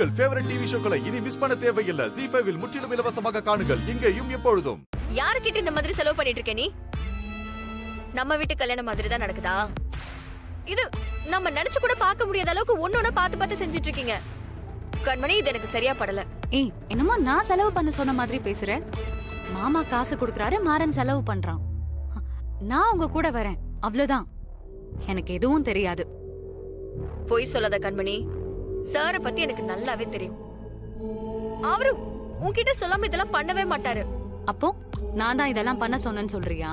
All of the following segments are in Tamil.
உங்கள் ஃபேவரட் டிவி ஷோக்களை இனி மிஸ் பண்ண தேவையில்லை. ZEE5 இல் முற்றிலும் இலவசமாக காணுங்கள். இங்கேயும் எப்பொழுதும். யாருக்கிட்ட இந்த மாதிரி செலவு பண்ணிட்டு இருக்க நீ? நம்ம வீட்டு கல்யாணம் மாதிரி தான் நடக்குதா? இது நம்ம நினைச்சு கூட பார்க்க முடியாத அளவுக்கு ஒன்னொன்னு பார்த்து பார்த்து செஞ்சிட்டு இருக்கீங்க. கண்மணி, இது எனக்கு சரியா படல. ஏய், என்னமோ நான் செலவு பண்ண சொன்ன மாதிரி பேசுற. மாமா காசு கொடுக்கறாரு, மாறன் செலவு பண்றான். நான் உங்க கூட வரேன், அவ்வளவுதான். எனக்கு எதுவும் தெரியாது. பொய் சொல்லாத கண்மணி. சார பத்தி எனக்கு நல்லாவே தெரியும். அவரு உன்கிட்ட சொல்லாம இதெல்லாம் பண்ணவே மாட்டாரு. அப்போ நான் தான் இதெல்லாம் பண்ண சொன்னேன்னு சொல்றியா?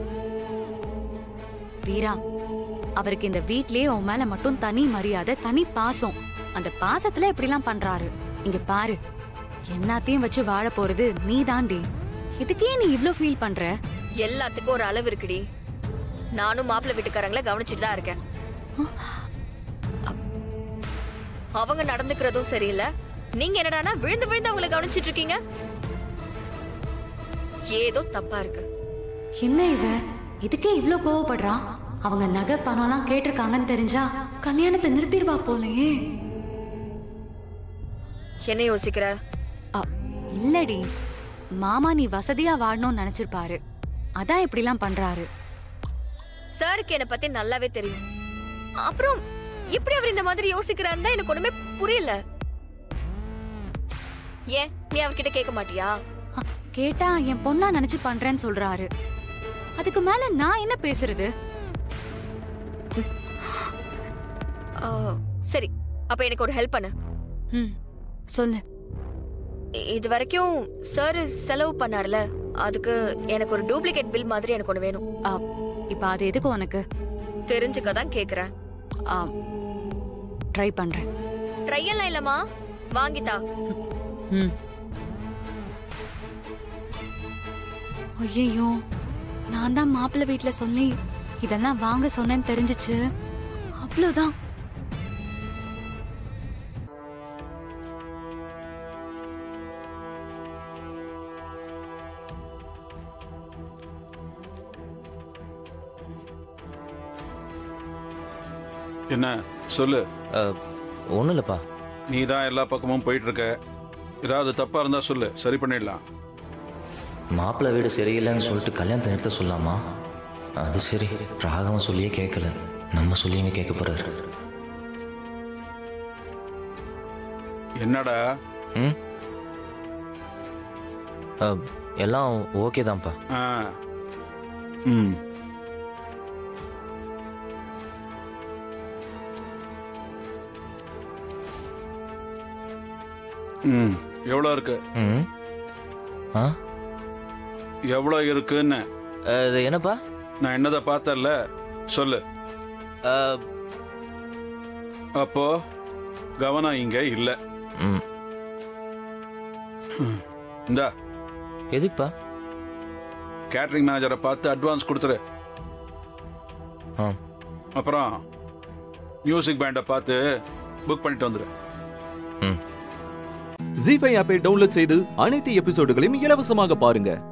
வீரா, அவருக்கு இந்த வீட்லயே உன் மேல மட்டும் தனி மரியாதை, தனி பாசம். அந்த பாசத்துல இப்படிலாம் பண்றாரு. இங்க பாரு, எல்லாத்தையும் வச்சு வாழ போறது நீ தாண்டி. இதுக்கே நீ இவ்ளோ ஃபீல் பண்ற? எல்லாத்துக்கும் ஒரு அளவு இருக்குடி. நானும் மாப்பிள்ளை வீட்டுக்காரங்களை கவனிச்சுட்டு தான் இருக்கேன். அவங்க நடந்துக்கிறதும் சரியில்லை. நீங்க என்னடானா விழுந்து விழுந்து அவங்களை கவனிச்சிட்டு இருக்கீங்க. ஏதோ தப்பா இருக்கு. என்ன இவ இதுக்கே இவ்ளோ கோவப்படுறா? அவங்க நகை பணம் எல்லாம் கேட்டிருக்காங்கன்னு தெரிஞ்சா கல்யாணத்தை நிறுத்திடுவா போலயே. என்ன யோசிக்கிற? இல்லடி, மாமா நீ வசதியா வாழணும்னு நினைச்சிருப்பாரு, அதான் இப்படிலாம் பண்றாரு. சாருக்கு என்ன பத்தி நல்லாவே தெரியும். அப்புறம் எப்படி அவர் இந்த மாதிரி யோசிக்கிறாருன்னு தான் எனக்கு ஒண்ணுமே புரியல. ஏன் நீ அவர்கிட்ட கேட்க மாட்டியா? கேட்டா என் பொண்ணா நினைச்சு பண்றேன்னு சொல்றாரு. அதுக்கு மேல நான் என்ன பேசுறது? சரி, அப்ப எனக்கு ஒரு ஹெல்ப் பண்ணு. சொல்லு. இது வரைக்கும் சார் செலவு பண்ணார்ல, அதுக்கு எனக்கு ஒரு டூப்ளிகேட் பில் மாதிரி எனக்கு ஒண்ணு வேணும். இப்ப அது எதுக்கு உனக்கு? தெரிஞ்சுக்க தான் கேக்குறேன். ட்ரை பண்றேன். ட்ரை எல்லாம் இல்லம்மா, வாங்கித்தா. ஐயோ, நான் தான் மாப்பிள்ளை வீட்டுல சொல்லி இதெல்லாம் வாங்க சொன்னேன்னு தெரிஞ்சிச்சு, அவ்வளவுதான். என்ன சொல்லு. ஒன்றும் இல்லைப்பா. நீ தான் எல்லா பக்கமும் போயிட்டு இருக்க. ஏதாவது தப்பா இருந்தா சொல்லு, சரி பண்ணிடலாம். மாப்பிள்ளை வீடு சரியில்லைன்னு சொல்லிட்டு கல்யாணத்தை நிறுத்த சொல்லாமா? அது சரி, ராகவன் சொல்லியே கேட்கல, நம்ம சொல்லி எங்க கேட்க போறாரு? என்னடா? எல்லாம் ஓகே தான்ப்பா. எவ்வளோ இருக்கு? எவ்வளோ இருக்குன்னு என்னப்பா? நான் என்னதை பார்த்தல சொல்லு. அப்போ கவனம் இங்க இல்ல. இந்தா. எதுக்குப்பா? கேட்டரிங் மேனேஜரை பார்த்து அட்வான்ஸ் கொடுத்துரு. அப்புறம் மியூசிக் பேண்டை பார்த்து புக் பண்ணிட்டு வந்துரு. ZEE5 ஆப்பை டவுன்லோட் செய்து அனைத்து எபிசோடுகளையும் இலவசமாக பாருங்க.